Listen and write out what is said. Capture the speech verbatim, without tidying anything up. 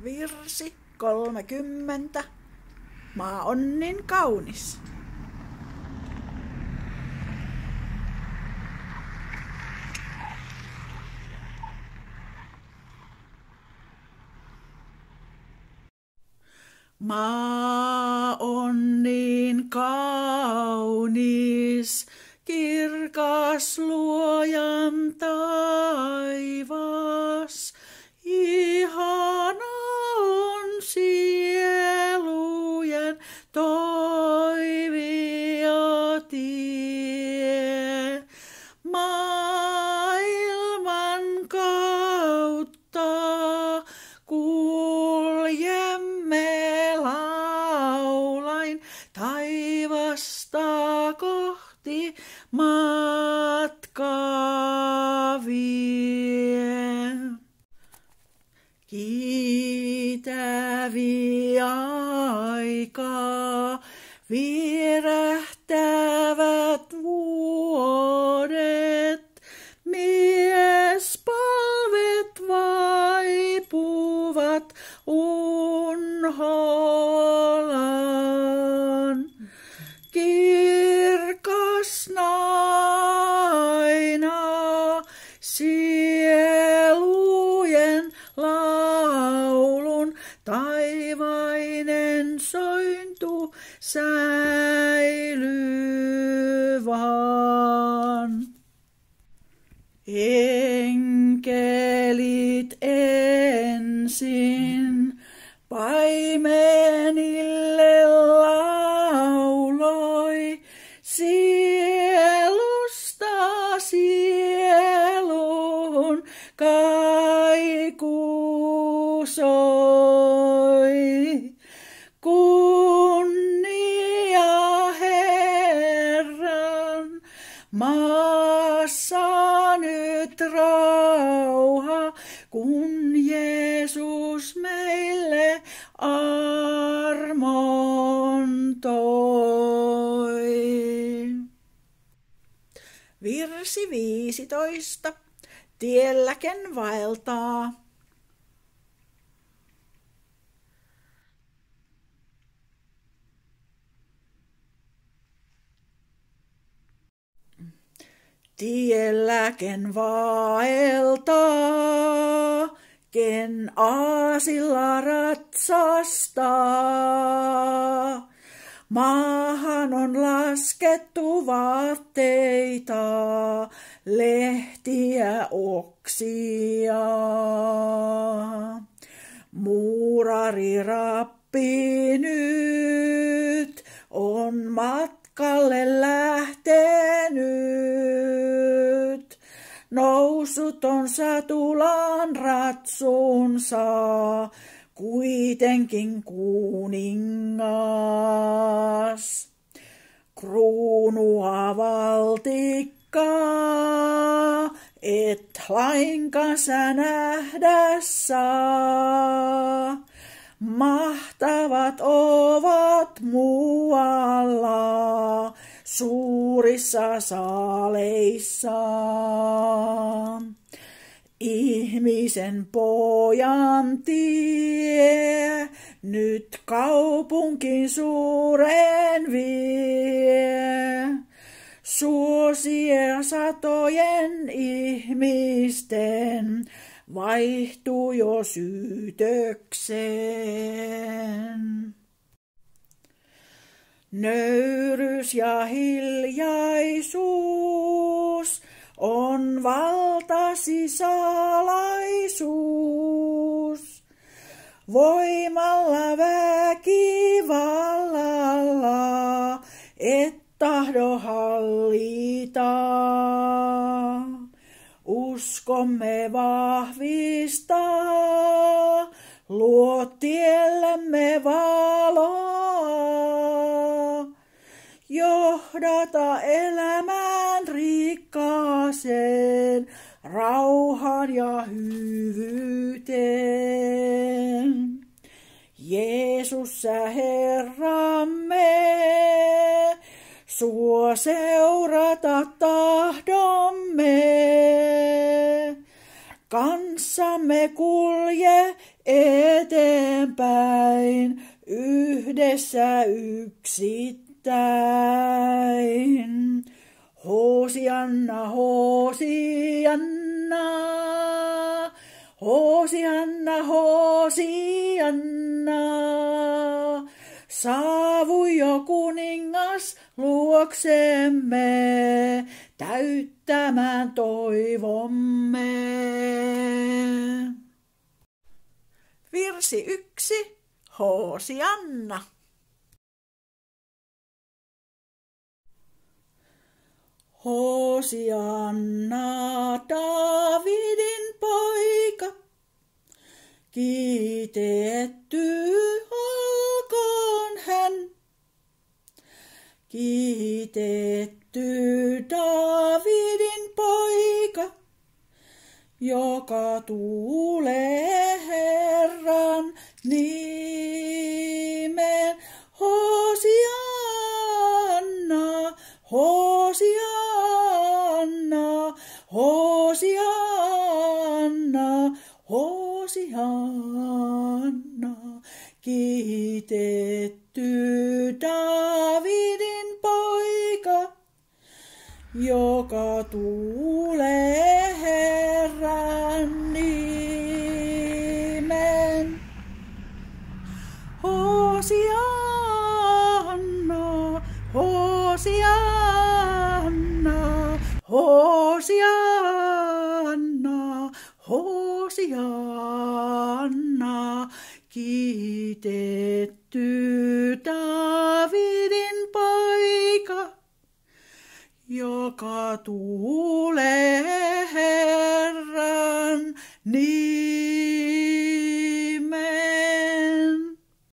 Virsi kolmekymmentä. Maa on niin kaunis. Maa on niin kaunis, kirkas luojan taivas. Ihana on sielujen toivia tie. Maailman kautta kuljemme laulain taivasta kohti matkaa vie. Kiitävi aikaa vierähtävät vuodet, miespalvet vaipuvat unholaan. Kirkas naina sielujen laulun taivainen sointu säilyy vaan. Enkelit ensin paimenille lauloi, sielusta sieluun kaiku soi. Kunnia Herran, maassa nyt rauha, kun Jeesus meille armon toi. Virsi viisitoista. Tiellä ken vaeltaa. Tiellä ken vaeltaa, ken aasilla ratsastaa. Maahan on laskettu vaatteita, lehtiä, oksia. Muurari Rappi nyt on matkalle lähtenyt. Noussut on satulaan ratsuunsa, kuitenkin kuningas. Kruunua valtikkaa, et lainkaan sä nähdä saa. Mahtavat ovat muualla, suurissa saaleissa. Ihmisen pojan tie nyt kaupunkin suuren vie. Suosia satojen ihmisten vaihtuu jo syytökseen. Nöyryys ja hiljaisuus on valtasi salaisuus. Voimalla väkivallalla et tahdo hallita. Uskomme vahvistaa, luo tiellemme valoa. Johdata elämään rikkaaseen, rauhaan ja hyvyyteen. Jeesus sä Herramme, suo seurata tahdomme. Kans kanssamme kulje eteenpäin, yhdessä yksittäin. Hosianna, Hosianna, Hosianna, Hosianna. Saavu jo kuningas luoksemme, täyttämään toivomme. Virsi yksi, Hosianna. Hosianna, Daavidin poika, kiitetty olkoon hän. Kiitetty Daavidin poika, joka tulee Herran nimeen. Hosianna, Hosianna, Hosianna, Hosianna. Kiitetty Daavidin poika, joka tulee Herran nimeen. Hosianna, Hosianna, Hosianna, Hosianna. Kiitetty Daavidin poika, joka tulee Herran nimeen.